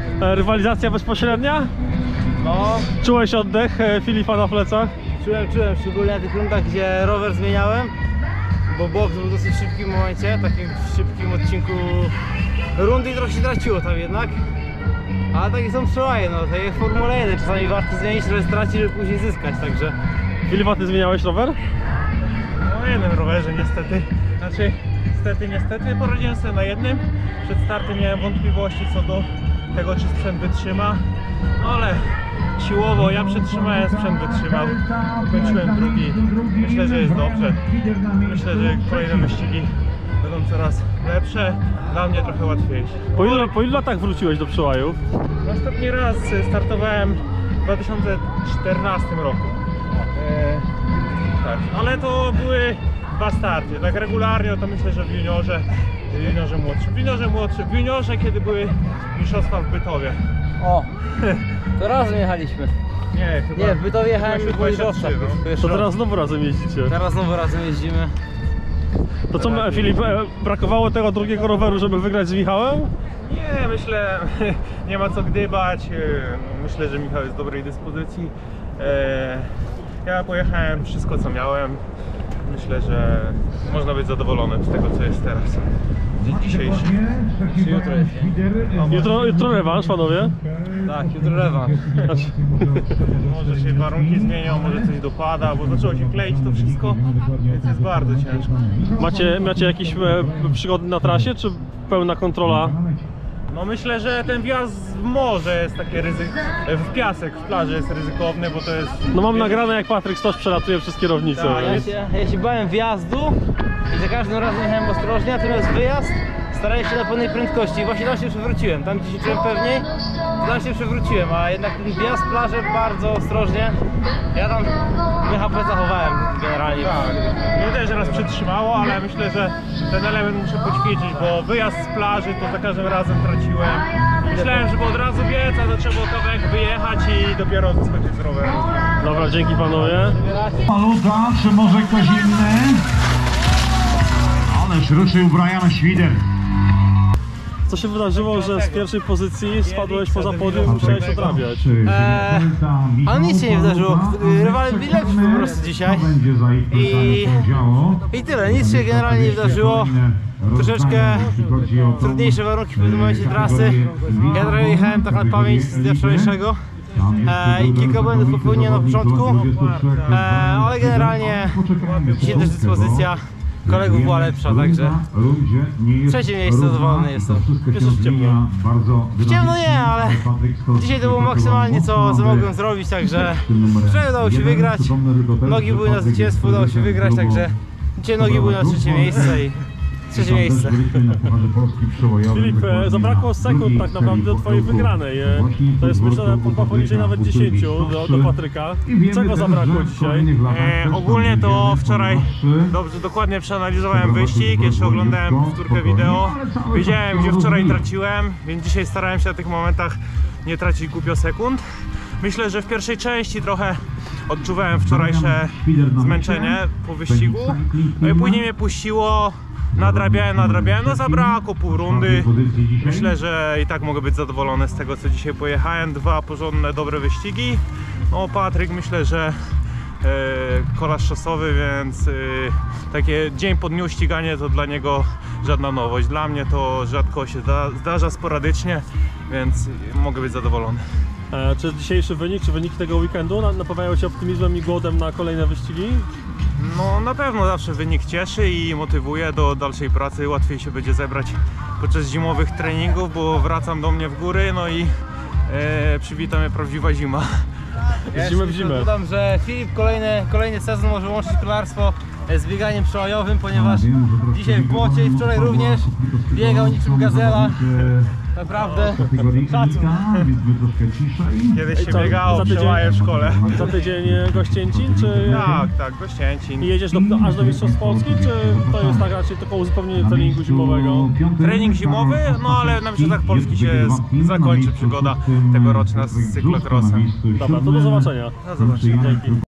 Rywalizacja bezpośrednia? No, Czułeś oddech Filipa na plecach? czułem, szczególnie na tych rundach, gdzie rower zmieniałem, bo boks był dosyć szybkim momencie, takim szybkim odcinku rundy i trochę się traciło tam jednak. Ale takie są przełaje, no, tak jak w Formule 1, czasami warto zmienić, żeby stracić, żeby później zyskać, także... Filipa, ty zmieniałeś rower? Na jednym rowerze niestety, niestety poradziłem sobie na jednym. Przed startem miałem wątpliwości co do tego, czy sprzęt wytrzyma, no ale siłowo ja przetrzymałem, sprzęt wytrzymał, ukończyłem drugi, myślę, że jest dobrze, myślę, że kolejne wyścigi będą coraz lepsze, dla mnie trochę łatwiejsze. Po ilu latach wróciłeś do przełajów? Ostatni raz startowałem w 2014 roku. Tak, ale to były dwa starty, tak regularnie to myślę, że w juniorze młodszym, w juniorze kiedy były mistrzostwa w Bytowie. O, to razem jechaliśmy. Nie, chyba. Nie, w Bytowie jechałem chyba w Wojżowcach. 23, To teraz znowu razem jeździcie. Teraz znowu razem jeździmy. To co, Filip, brakowało tego drugiego roweru, żeby wygrać z Michałem? Nie, myślę, nie ma co gdybać, myślę, że Michał jest w dobrej dyspozycji. Ja pojechałem wszystko co miałem, myślę, że można być zadowolonym z tego co jest teraz. Dzień dzisiejszy. Czy jutro jest? Jutro rewanż, panowie? Tak, jutro rewanż. Może się warunki zmienią, może coś dopada, bo zaczęło się kleić to wszystko, więc jest bardzo ciężko. Macie jakieś przygody na trasie, czy pełna kontrola? No myślę, że ten wjazd w morze jest takie w piasek, w plaży jest ryzykowny, bo to jest... No mam nagrane, jak Patryk Stoś przelatuje przez kierownicę. Tak, Ja się bałem wjazdu i za każdym razem jechałem ostrożnie, natomiast wyjazd starałem się na pełnej prędkości. Właśnie tam się przewróciłem, tam gdzie się czułem pewniej, to tam się przewróciłem, a jednak ten wjazd w plażę bardzo ostrożnie. Ja tam BHP zachowałem generalnie. Tak, mnie też raz przytrzymało, ale myślę, że ten element muszę poćwiczyć, bo wyjazd z plaży to za każdym razem traciłem. Myślałem, żeby od razu biec, a to trzeba było kawałek wyjechać i dopiero schodzić z roweru. Dobra, dzięki panowie. Maluta, czy może ktoś inny? Ależ ruszył Brian Schwider. Co się wydarzyło, że z pierwszej pozycji spadłeś poza podium i musiałeś odrabiać? Ale nic się nie wydarzyło. Rywale byli lepsi po prostu dzisiaj. I tyle, nic się generalnie nie wydarzyło. Troszeczkę trudniejsze warunki w pewnym momencie trasy. Ja trochę jechałem tak na pamięć z dnia wczorajszego. I kilka błędów popełniłem na początku, ale generalnie dzisiaj też dyspozycja kolegów była lepsza, także trzecie miejsce zadowolony jestem. Jeszcze w ciemno. W ciemno nie, ale dzisiaj to było maksymalnie co mogłem zrobić, także wczoraj udało się wygrać, nogi były na zwycięstwo, udało się wygrać, także dzisiaj nogi były na trzecie miejsce i trzecie miejsce. Filip, zabrakło sekund tak naprawdę do twojej wygranej. To jest myślę poniżej nawet 10 do Patryka. Czego zabrakło dzisiaj? Ogólnie to wczoraj dokładnie przeanalizowałem wyścig, jeszcze oglądałem powtórkę wideo. Wiedziałem gdzie wczoraj traciłem, więc dzisiaj starałem się na tych momentach nie tracić głupio sekund. Myślę, że w pierwszej części trochę odczuwałem wczorajsze zmęczenie po wyścigu, no i później mnie puściło. Nadrabiałem, no zabrakło pół rundy. Myślę, że i tak mogę być zadowolony z tego co dzisiaj pojechałem. Dwa porządne, dobre wyścigi. No Patryk myślę, że kolarz szosowy, więc takie dzień po dniu ściganie to dla niego żadna nowość. Dla mnie to rzadko się zdarza sporadycznie, więc mogę być zadowolony. Czy dzisiejszy wynik, czy wyniki tego weekendu napawają cię optymizmem i głodem na kolejne wyścigi? No na pewno zawsze wynik cieszy i motywuje do dalszej pracy. Łatwiej się będzie zebrać podczas zimowych treningów, bo wracam do mnie w góry, no i przywita mnie prawdziwa zima. Z zimy w zimę. Dodam, że Filip kolejny sezon może łączyć kolarstwo z bieganiem przełajowym, ponieważ dzisiaj w błocie i wczoraj również biegał niczym gazela. Naprawdę szacun. Kiedyś się biegało przełaje w szkole. Za tydzień Gościęcin, czy... Tak, Gościęcin. I jedziesz aż do Mistrzostw Polski, czy to jest tak raczej tylko uzupełnienie treningu zimowego? Trening zimowy, no ale na Mistrzostwach Polski się zakończy przygoda tegoroczna z cyklokrossem. Dobra, to do zobaczenia. Do zobaczenia. Dzięki.